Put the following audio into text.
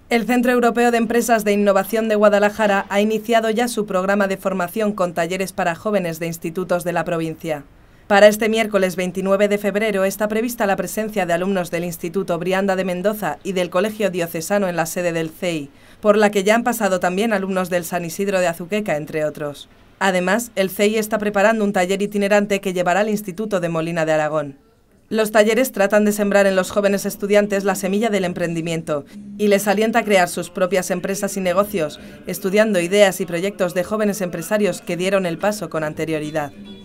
El Centro Europeo de Empresas de Innovación de Guadalajara ha iniciado ya su programa de formación con talleres para jóvenes de institutos de la provincia. Para este miércoles 29 de febrero está prevista la presencia de alumnos del Instituto Brianda de Mendoza y del Colegio Diocesano en la sede del CEI, por la que ya han pasado también alumnos del San Isidro de Azuqueca, entre otros. Además, el CEI está preparando un taller itinerante que llevará al Instituto de Molina de Aragón. Los talleres tratan de sembrar en los jóvenes estudiantes la semilla del emprendimiento y les alienta a crear sus propias empresas y negocios, estudiando ideas y proyectos de jóvenes empresarios que dieron el paso con anterioridad.